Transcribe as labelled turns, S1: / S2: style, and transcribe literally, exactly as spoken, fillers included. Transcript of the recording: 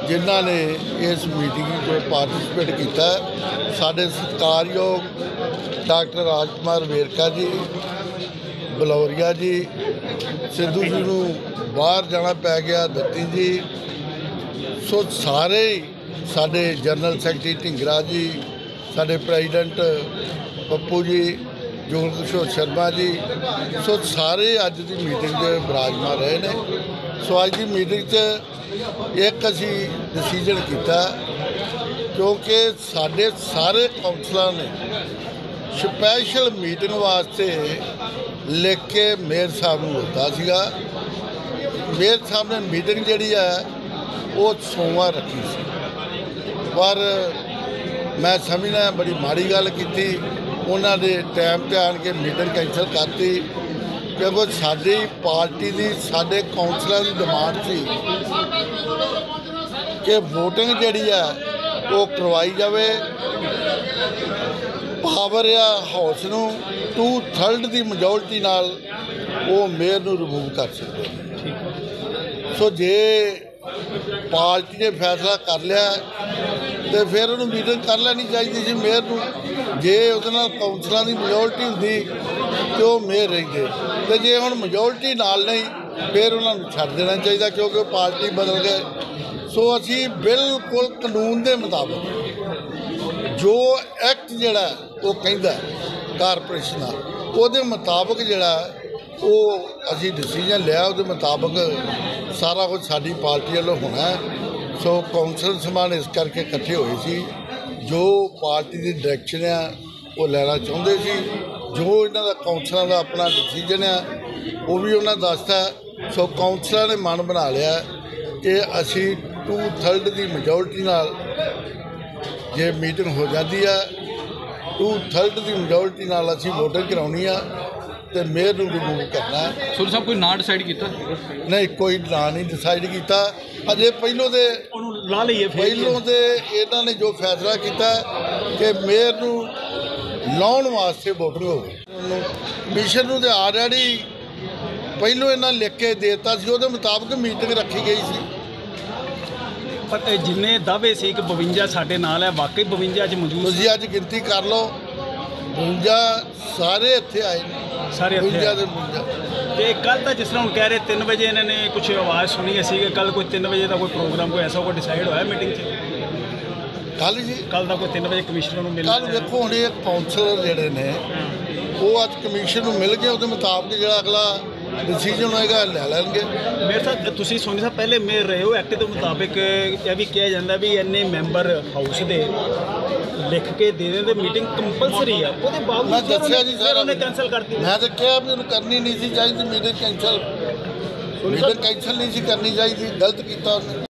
S1: जिन्हां ने इस मीटिंग को पार्टिसिपेट किया। साडे सत्कारयोग डॉक्टर राजकुमार वेरका जी, बलौरिया जी, सिद्धू जी नूं बाहर जाना पै गया, दत्ती जी, सो सारे साडे जनरल सैकटरी ढिंगरा जी, साडे प्रेजिडेंट पप्पू जी, जोगल किशोर शर्मा जी, सो सारे अज की मीटिंग विराजमान रहे ने। सो अज की मीटिंग च एक असी डिसीजन किया, क्योंकि साडे सारे कौंसलर ने स्पैशल मीटिंग वास्ते लिख के मेयर साहब नूं दिता सीगा। मेयर साहब ने मीटिंग जिहड़ी है वो सोमवार रखी सी, पर मैं समझना बड़ी माड़ी गल की। उन्होंने टाइम ते आन के मीटिंग कैंसल करती, क्योंकि साडी पार्टी की साडे कौंसलर की डिमांड थी कि वोटिंग जिहड़ी है वो करवाई जाए, पावर या हाउस नूं टू थर्ड की मजोरिटी नाल वो मेयर नूं रिमूव कर सकते। सो जे पार्टी ने फैसला कर लिया तो फिर उन्होंने मीटिंग कर लेनी चाहिए सी मेयर नूं। जे उहदे नाल कौंसलर की मजोरिटी हुंदी तो वह मेयर रहिंदे, तो जे हुण मजोरिटी नाल नहीं फिर उन्होंने छड्ड देना चाहिए, क्योंकि पार्टी बदल गए। सो असी बिल्कुल कानून के मुताबिक जो एक्ट जिहड़ा वो कहंदा कारपोरेशन का, उहदे मुताबिक जिहड़ा वो असी डिसीजन लिया, उहदे मुताबिक सारा कुछ साडी पार्टी वालों होना है। सो कौंसल समान इस करके इकट्ठे हुए सी, जो पार्टी की डायरैक्शन है वो लेना चाहते सी, जो इन्हों का कौंसलर का अपना डिसीजन है वो भी उन्हें दसता है। सो कौंसलर ने मन बना लिया कि असी टू थर्ड की मजोरिटी नाल जे मीटिंग हो जाती है, टू थर्ड की मजोरिटी नाल असी वोटिंग करानी है तो मेयर नूं रिमूव करना है।
S2: सुर साहब कोई ना डिसाइड किया?
S1: नहीं, कोई ना नहीं डिसाइड किया अजे। पहलों दे
S3: ला लीए
S1: पहलों दे इन्हों ने जो फैसला किया कि मेयर नूं लाउण वास्ते वोटिंग हो गई। कमीशन नूं ते ऑलरेडी पहलों इन्होंने लिख के देता सी, उहदे मुताबिक मीटिंग रखी गई सी।
S3: पर जिन्ने दावे से बवंजा साढ़े नाल है, वाकई बवंजा अज मौजूद?
S1: तुसीं अज गिनती कर लो, बवंजा सारे इत्थे आए ने,
S3: सारे
S1: बवंजा दे बवंजा।
S3: तो कल तो जिस तरह हम कह रहे तीन बजे इन्होंने कुछ आवाज़ सुनी है सी, कल कोई तीन बजे का कोई प्रोग्राम कोई ऐसा कोई डिसाइड होया मीटिंग से?
S1: कल जी
S3: कल का कोई तीन बजे कमिश्नर नूं मिलना?
S1: कल देखो हुण ये कौंसलर जिहड़े ने वो अज कमीशन नूं मिल गए, उहदे मुताबिक जिहड़ा अगला डिसीजन होएगा ले लैणगे।
S3: मेयर साहब तुसीं सोनी साहब पहले मेयर रहे हो, एक्ट के मुताबिक यह भी कहा जाता भी इन्ने मैंबर हाउस के लिख के दे दें तो मीटिंग कंपलसरी है, वो बावजूद
S1: मैं दस्सिया जी सारा
S3: कैंसल कर दी।
S1: मैं तो कहा भी उन्हें करनी नहीं सी चाहिए मीटिंग कैंसल, मीटिंग कैंसल नहीं सी करनी चाहिए, गलत किया उन्हें।